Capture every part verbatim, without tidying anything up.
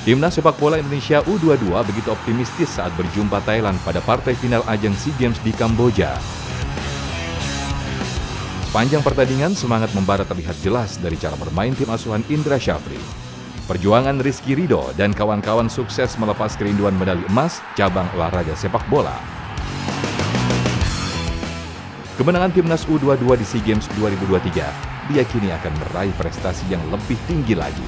Timnas sepak bola Indonesia U dua puluh dua begitu optimistis saat berjumpa Thailand pada partai final ajang SEA Games di Kamboja. Sepanjang pertandingan, semangat membara terlihat jelas dari cara bermain tim asuhan Indra Syafri. Perjuangan Rizky Ridho dan kawan-kawan sukses melepas kerinduan medali emas cabang olahraga sepak bola. Kemenangan Timnas U dua puluh dua di SEA Games dua ribu dua puluh tiga diyakini akan meraih prestasi yang lebih tinggi lagi.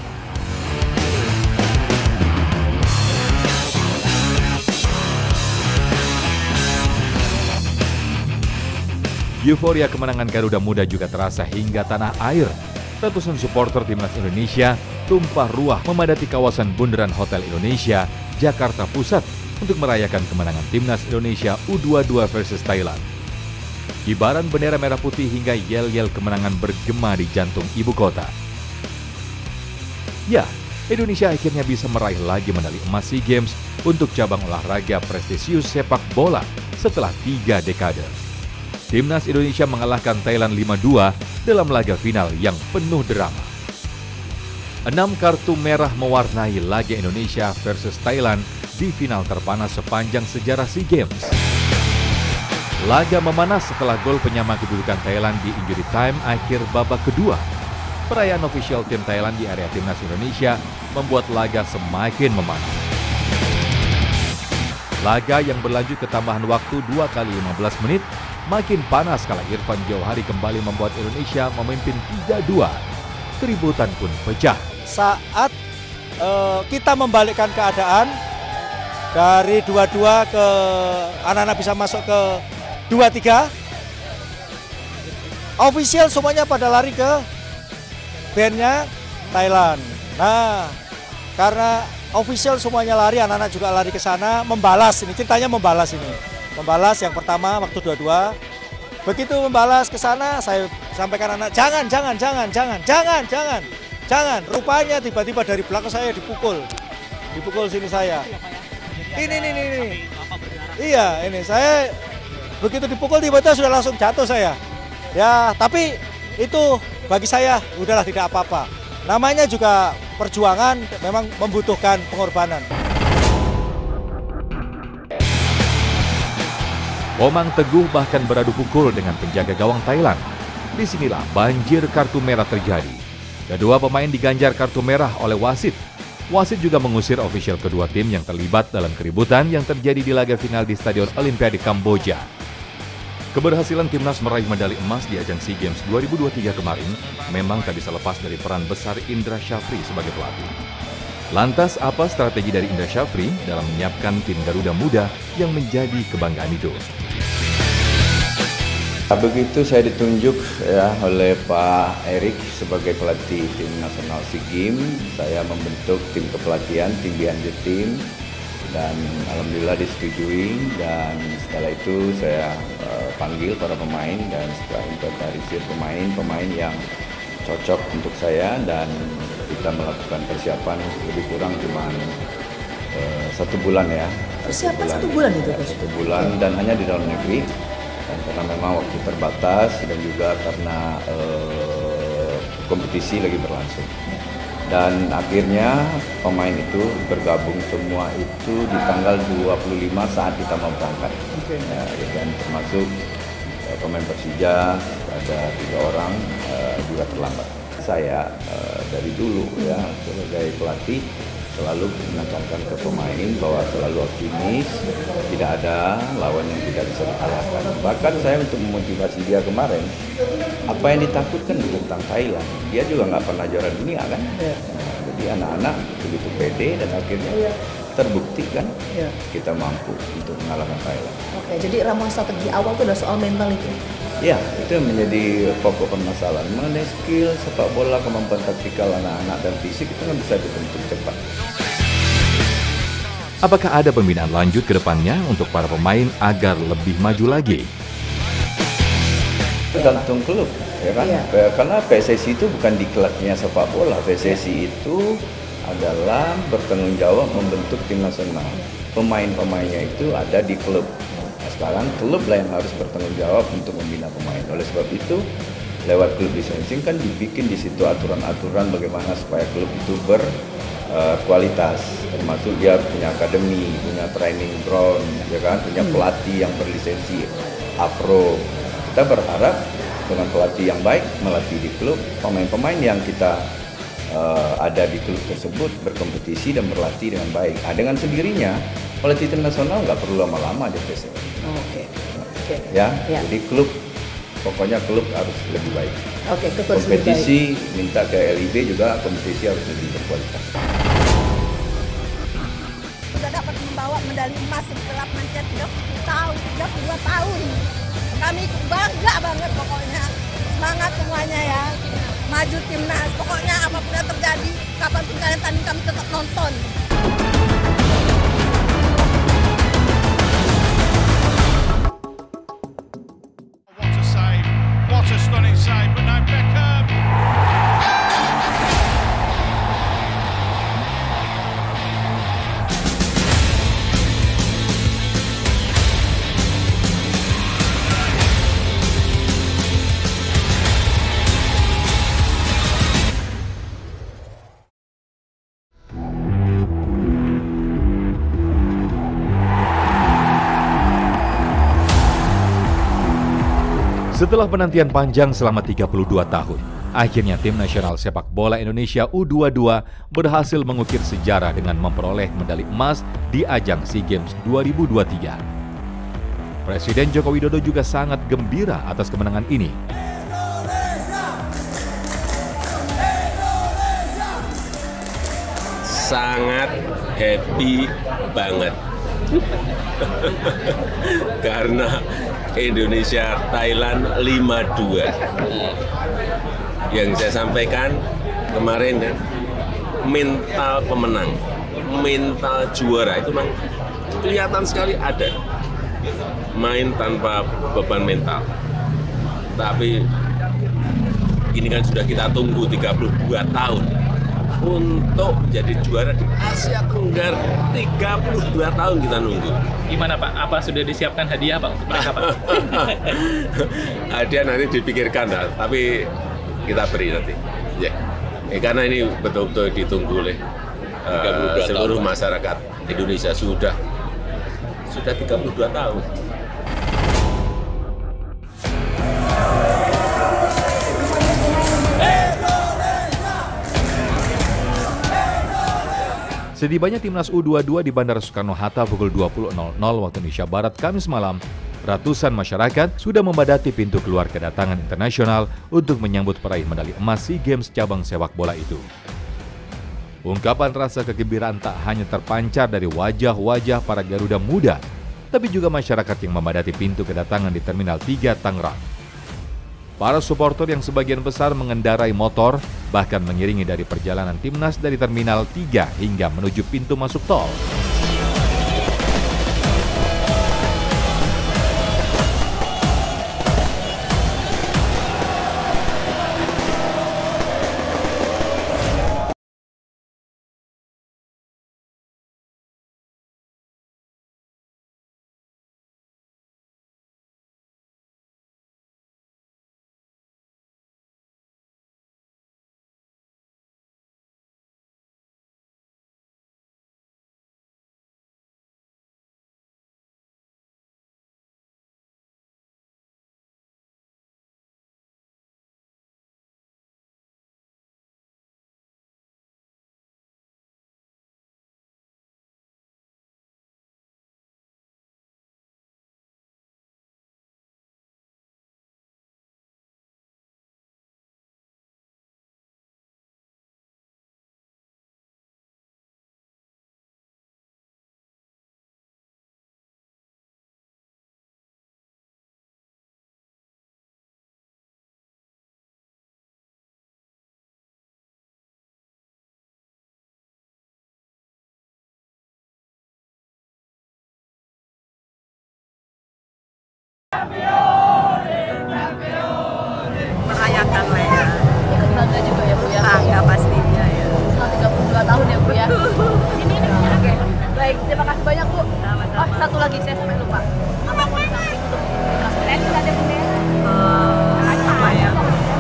Euforia kemenangan Garuda Muda juga terasa hingga tanah air. Ratusan supporter Timnas Indonesia tumpah ruah memadati kawasan Bundaran Hotel Indonesia, Jakarta Pusat untuk merayakan kemenangan Timnas Indonesia U dua puluh dua versus Thailand. Kibaran bendera merah putih hingga yel-yel kemenangan bergema di jantung ibu kota. Ya, Indonesia akhirnya bisa meraih lagi medali emas SEA Games untuk cabang olahraga prestisius sepak bola setelah tiga dekade. Timnas Indonesia mengalahkan Thailand lima dua dalam laga final yang penuh drama. Enam kartu merah mewarnai laga Indonesia versus Thailand di final terpanas sepanjang sejarah SEA Games. Laga memanas setelah gol penyama kedudukan Thailand di injury time akhir babak kedua. Perayaan official tim Thailand di area Timnas Indonesia membuat laga semakin memanas. Laga yang berlanjut ke tambahan waktu dua kali lima belas menit makin panas kala Irfan Jauhari kembali membuat Indonesia memimpin tiga dua. Keributan pun pecah. Saat uh, kita membalikkan keadaan dari dua dua ke anak-anak bisa masuk ke dua tiga, official semuanya pada lari ke bandnya Thailand. Nah, karena official semuanya lari, anak-anak juga lari ke sana, membalas. Ini ceritanya membalas ini. Membalas yang pertama waktu dua dua. Begitu membalas ke sana, saya sampaikan anak, jangan, jangan, jangan, jangan, jangan, jangan, jangan. Rupanya tiba-tiba dari belakang saya dipukul. Dipukul sini saya. Ini, ini, ini, ini. Iya, ini saya begitu dipukul tiba-tiba sudah langsung jatuh saya. Ya, tapi itu bagi saya udahlah tidak apa-apa. Namanya juga perjuangan memang membutuhkan pengorbanan. Omang Teguh bahkan beradu pukul dengan penjaga gawang Thailand. Disinilah banjir kartu merah terjadi. Kedua pemain diganjar kartu merah oleh wasit. Wasit juga mengusir ofisial kedua tim yang terlibat dalam keributan yang terjadi di laga final di Stadion Olimpiade Kamboja. Keberhasilan timnas meraih medali emas di ajang SEA Games dua ribu dua puluh tiga kemarin memang tak bisa lepas dari peran besar Indra Syafri sebagai pelatih. Lantas apa strategi dari Indra Syafri dalam menyiapkan tim Garuda Muda yang menjadi kebanggaan itu? Begitu saya ditunjuk ya oleh Pak Erik sebagai pelatih tim nasional SEA Games, saya membentuk tim kepelatihan, tim behind the team, dan alhamdulillah disetujui. Dan setelah itu saya uh, panggil para pemain dan setelah inventarisir pemain-pemain yang cocok untuk saya, dan kita melakukan persiapan lebih kurang cuma uh, satu bulan ya. Persiapan satu bulan, satu bulan itu? Ya, satu bulan dan hanya di dalam negeri. Dan karena memang waktu terbatas dan juga karena uh, kompetisi lagi berlangsung. Dan akhirnya pemain itu bergabung semua itu di tanggal dua puluh lima saat kita mau berangkat. Okay. Ya, dan termasuk uh, pemain Persija ada tiga orang uh, juga terlambat. Saya uh, dari dulu ya sebagai pelatih selalu menekankan ke pemain bahwa selalu optimis, tidak ada lawan yang tidak bisa dikalahkan. Bahkan saya untuk memotivasi dia kemarin, apa yang ditakutkan tentang Thailand, dia juga nggak pernah juara dunia kan. Ya. Nah, jadi anak-anak begitu pede dan akhirnya ya terbukti kan ya. Kita mampu untuk mengalahkan Thailand. Oke, jadi ramuan strategi awal itu adalah soal mental itu? Ya, itu yang menjadi pokok permasalahan. Mengenai skill sepak bola, kemampuan taktikal anak-anak dan fisik itu kan bisa dibentuk cepat. Apakah ada pembinaan lanjut ke depannya untuk para pemain agar lebih maju lagi? Tergantung klub, ya kan? Iya. Karena P S S I itu bukan di klubnya sepak bola. P S S I itu adalah bertanggung jawab membentuk tim nasional. Pemain-pemainnya itu ada di klub. Nah, sekarang klub lah yang harus bertanggung jawab untuk membina pemain. Oleh sebab itu, lewat klub licensing kan dibikin di situ aturan-aturan bagaimana supaya klub itu berkualitas, uh, termasuk dia punya akademi, punya training ground, ya kan, punya pelatih yang berlisensi A P R O. Kita berharap dengan pelatih yang baik melatih di klub, pemain-pemain yang kita uh, ada di klub tersebut berkompetisi dan berlatih dengan baik. Nah, dengan sendirinya pelatih tim nasional nggak perlu lama-lama aja tes. Oke. Okay. Okay. Ya, ya, jadi klub pokoknya klub harus lebih baik. Oke, okay, klub harus lebih baik. Kompetisi minta ke L I B juga kompetisi harus lebih berkualitas. Sudah dapat membawa medali emas setelah mencet tiga puluh tahun, tiga puluh dua tahun. Kami bangga banget pokoknya. Semangat semuanya ya. Maju timnas. Pokoknya apapun yang terjadi, kapanpun kalian tanding kami tetap nonton. What a stunning save, but now Beckham. Setelah penantian panjang selama tiga puluh dua tahun, akhirnya tim nasional sepak bola Indonesia U dua puluh dua berhasil mengukir sejarah dengan memperoleh medali emas di ajang SEA Games dua ribu dua puluh tiga. Presiden Joko Widodo juga sangat gembira atas kemenangan ini. Sangat happy banget. Karena Indonesia Thailand lima dua. Yang saya sampaikan kemarin kan, mental pemenang, mental juara itu memang kelihatan sekali ada. Main tanpa beban mental. Tapi ini kan sudah kita tunggu tiga puluh dua tahun untuk menjadi juara di Asia Tenggara. Tiga puluh dua tahun kita nunggu. Gimana Pak? Apa sudah disiapkan hadiah Pak untuk mereka Pak? Hadiah nanti dipikirkan lah, tapi kita beri nanti. Ya, eh, karena ini betul-betul ditunggu oleh uh, seluruh tahun, masyarakat Indonesia sudah sudah tiga puluh dua tahun. Setibanya timnas U dua puluh dua di Bandara Soekarno-Hatta pukul dua puluh nol nol waktu Indonesia Barat Kamis malam, ratusan masyarakat sudah membadati pintu keluar kedatangan internasional untuk menyambut peraih medali emas SEA Games cabang sepak bola itu. Ungkapan rasa kegembiraan tak hanya terpancar dari wajah-wajah para Garuda muda, tapi juga masyarakat yang membadati pintu kedatangan di Terminal tiga Tangerang. Para supporter yang sebagian besar mengendarai motor bahkan mengiringi dari perjalanan timnas dari Terminal tiga hingga menuju pintu masuk tol. Merayakan lah ya. Ikut bangga juga ya Bu ya. Bangga pastinya ya. Setelah tiga puluh dua tahun ya Bu ya. Ini ini oke. Baik, terima kasih banyak Bu. Oh, satu lagi saya sampai lupa. Apa yang mau disampaikan untuk timnas kita ada Bu ya? Uh, apa ya?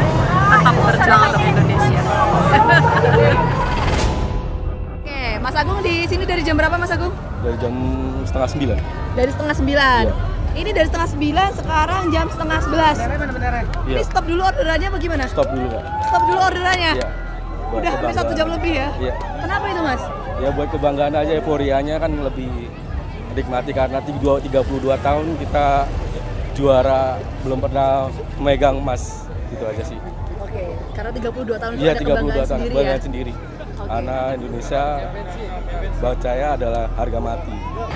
sini dari jam berapa Mas Agung? Dari jam setengah sembilan. Dari setengah sembilan. Iya. Ini dari setengah sembilan, sekarang jam setengah sebelas. Iya. Ini stop dulu orderannya bagaimana? Stop dulu Kak. Stop dulu orderannya? Iya. Buat Udah hampir satu jam lebih ya? Iya. Kenapa itu Mas? Ya buat kebanggaan aja, euforianya kan lebih nikmati karena tiga puluh dua tahun kita juara, belum pernah megang emas, gitu aja sih. Oke, karena tiga puluh dua tahun itu Iya, ada tiga puluh dua kebanggaan tahun sendiri kebanggaan ya? sendiri. Oke. Karena Indonesia, buat saya adalah harga mati.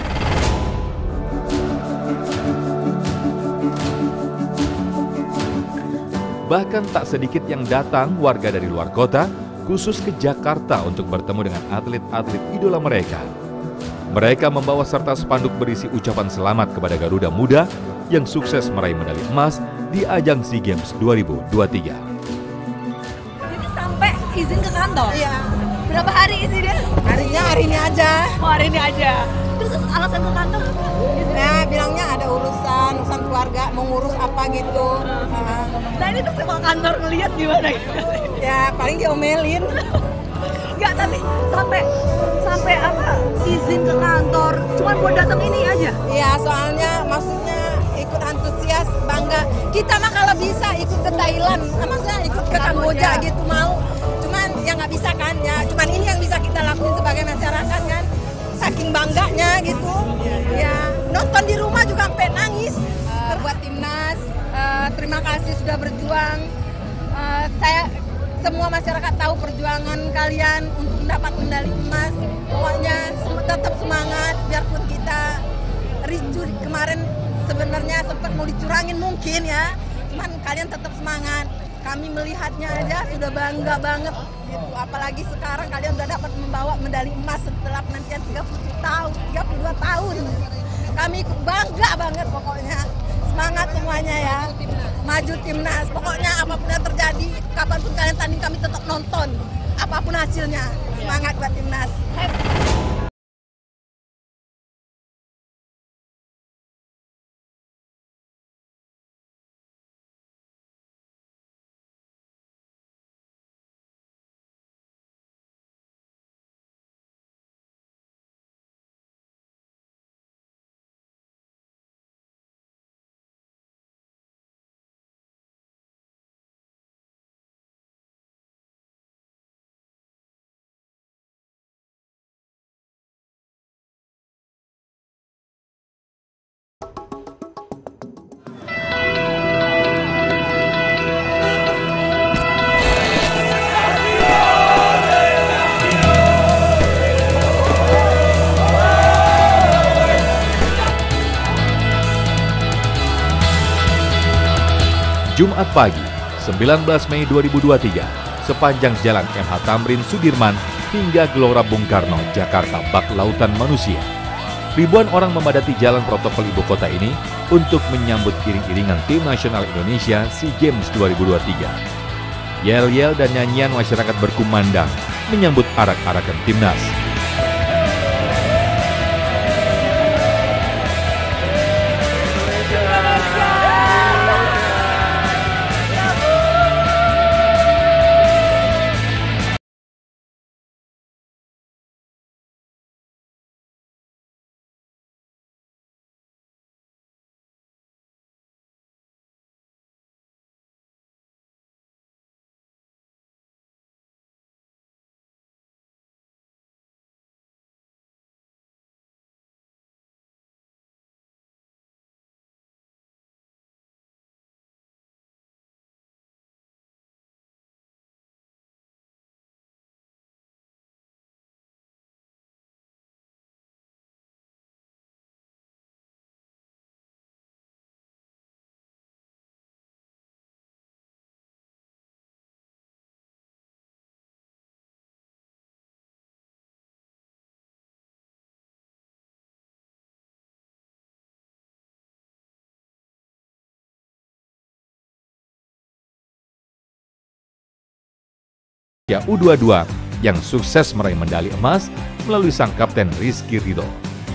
Bahkan tak sedikit yang datang warga dari luar kota, khusus ke Jakarta untuk bertemu dengan atlet-atlet idola mereka. Mereka membawa serta spanduk berisi ucapan selamat kepada Garuda Muda yang sukses meraih medali emas di ajang SEA Games dua ribu dua puluh tiga. Jadi sampai izin ke kantor? Iya. Berapa hari izinnya? Harinya hari ini aja. Oh, hari ini aja. Terus alasan ke kantor? Nah, bilangnya ada urusan, urusan keluarga, mau ngurus apa gitu. Nah, Nah ini terus kalau kantor ngeliat gimana? ya paling diomelin. Enggak, tapi sampai sampai apa izin ke kantor cuma buat datang ini aja. Iya, soalnya maksudnya ikut antusias, bangga. Kita mah kalau bisa ikut ke Thailand, nah, maksudnya ikut ke Kamboja gitu mau. Cuman ya nggak bisa kan, ya cuman ini yang bisa kita lakuin sebagai masyarakat kan. Saking bangganya gitu. Ya, nonton di rumah juga sampai nangis. Uh, buat timnas, uh, terima kasih sudah berjuang. Uh, saya semua masyarakat tahu perjuangan kalian untuk mendapat medali emas. Pokoknya tetap semangat, biarpun kita ricu kemarin sebenarnya sempat mau dicurangin mungkin ya. Cuman kalian tetap semangat. Kami melihatnya aja sudah bangga banget gitu. Apalagi sekarang kalian udah dapat membawa medali emas setelah penantian tiga puluh tahun, tiga puluh dua tahun. Kami ikut bangga banget pokoknya. Semangat semuanya ya. Maju timnas. Pokoknya apapun yang terjadi, kapanpun kalian tanding kami tetap nonton. Apapun hasilnya. Semangat buat timnas. Jumat pagi, sembilan belas Mei dua ribu dua puluh tiga, sepanjang jalan M H Tamrin Sudirman hingga Gelora Bung Karno, Jakarta bak lautan manusia. Ribuan orang memadati jalan protokol ibu kota ini untuk menyambut iring-iringan tim nasional Indonesia SEA Games dua ribu dua puluh tiga. Yel-yel dan nyanyian masyarakat berkumandang menyambut arak-arakan timnas. U dua puluh dua yang sukses meraih medali emas melalui sang kapten Rizky Ridho.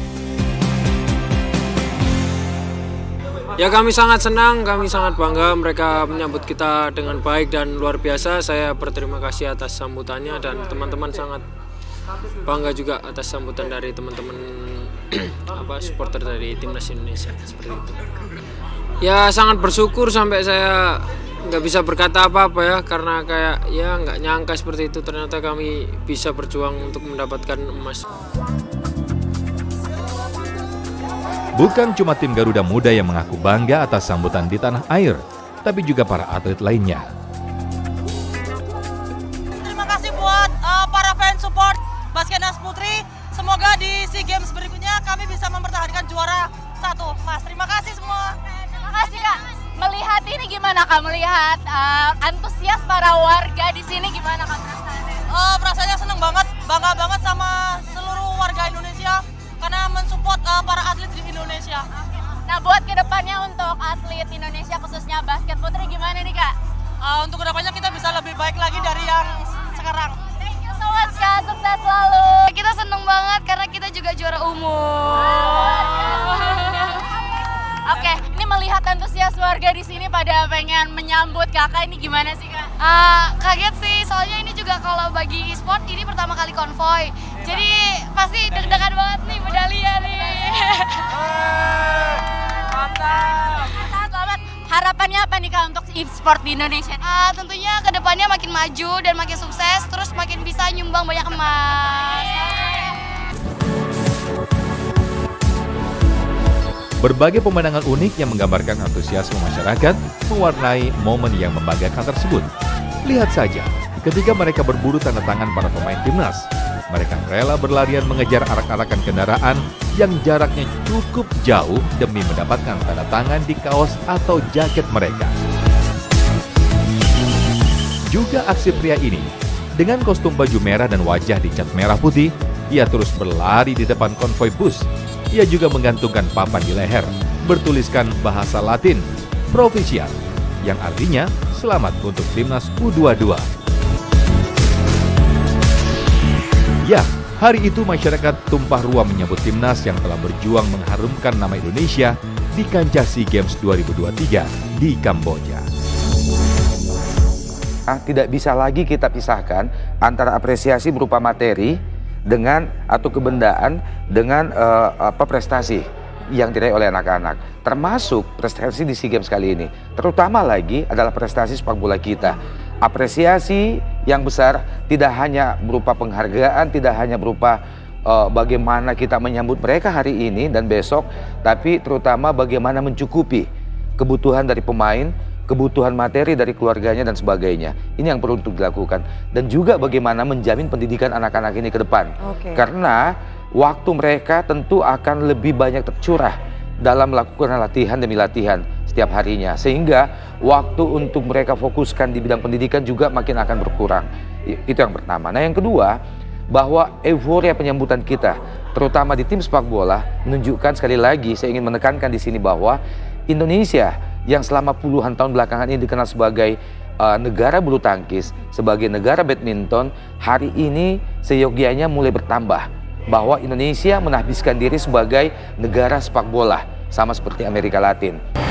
Ya, kami sangat senang, kami sangat bangga, mereka menyambut kita dengan baik dan luar biasa. Saya berterima kasih atas sambutannya dan teman-teman sangat bangga juga atas sambutan dari teman-teman apa supporter dari timnas Indonesia seperti itu. Ya sangat bersyukur sampai saya nggak bisa berkata apa-apa ya, karena kayak ya nggak nyangka seperti itu, ternyata kami bisa berjuang untuk mendapatkan emas. Bukan cuma tim Garuda Muda yang mengaku bangga atas sambutan di tanah air, tapi juga para atlet lainnya. Terima kasih buat uh, para fans support Baskenas Putri. Semoga di SEA Games berikutnya kami bisa mempertahankan juara satu, Mas. Terima kasih semua. Terima kasih, Kak. Melihat ini gimana, Kak? Melihat uh, antusias para warga di sini gimana, Kak, perasaannya? Uh, perasaannya seneng banget, bangga banget sama seluruh warga Indonesia karena mensupport uh, para atlet di Indonesia. Nah, buat kedepannya untuk atlet Indonesia khususnya basket putri gimana nih, Kak? Uh, untuk kedepannya kita bisa lebih baik lagi dari yang sekarang. Thank you so much, Kak. Sukses selalu. Kita seneng banget karena kita juga juara umum. Oke, ini melihat antusias warga di sini pada pengen menyambut Kakak, ini gimana sih, Kak? Uh, kaget sih, soalnya ini juga kalau bagi e-sport ini pertama kali konvoy. Jadi pasti deg-degan banget nih medalinya nih. Mantap. Selamat. Harapannya apa nih, Kak, untuk e-sport di Indonesia? Uh, tentunya kedepannya makin maju dan makin sukses, terus makin bisa nyumbang banyak emas. Berbagai pemandangan unik yang menggambarkan antusiasme masyarakat mewarnai momen yang membanggakan tersebut. Lihat saja, ketika mereka berburu tanda tangan para pemain timnas, mereka rela berlarian mengejar arak-arakan kendaraan yang jaraknya cukup jauh demi mendapatkan tanda tangan di kaos atau jaket mereka. Juga aksi pria ini, dengan kostum baju merah dan wajah dicat merah putih, ia terus berlari di depan konvoi bus. Ia juga menggantungkan papan di leher, bertuliskan bahasa Latin, Proficiat, yang artinya selamat untuk timnas U dua puluh dua. Ya, hari itu masyarakat tumpah ruah menyambut timnas yang telah berjuang mengharumkan nama Indonesia di kancah SEA Games dua ribu dua puluh tiga di Kamboja. Tidak bisa lagi kita pisahkan antara apresiasi berupa materi dengan atau kebendaan dengan uh, apa prestasi yang diraih oleh anak-anak, termasuk prestasi di SEA Games kali ini. Terutama lagi adalah prestasi sepak bola kita. Apresiasi yang besar tidak hanya berupa penghargaan, tidak hanya berupa uh, bagaimana kita menyambut mereka hari ini dan besok, tapi terutama bagaimana mencukupi kebutuhan dari pemain, kebutuhan materi dari keluarganya dan sebagainya. Ini yang perlu untuk dilakukan. Dan juga bagaimana menjamin pendidikan anak-anak ini ke depan. Okay. Karena waktu mereka tentu akan lebih banyak tercurah dalam melakukan latihan demi latihan setiap harinya. Sehingga waktu untuk mereka fokuskan di bidang pendidikan juga makin akan berkurang. Itu yang pertama. Nah, yang kedua, bahwa euforia penyambutan kita, terutama di tim sepak bola, menunjukkan sekali lagi, saya ingin menekankan di sini bahwa Indonesia yang selama puluhan tahun belakangan ini dikenal sebagai uh, negara bulu tangkis, sebagai negara badminton, hari ini seyogianya mulai bertambah. Bahwa Indonesia menahbiskan diri sebagai negara sepak bola, sama seperti Amerika Latin.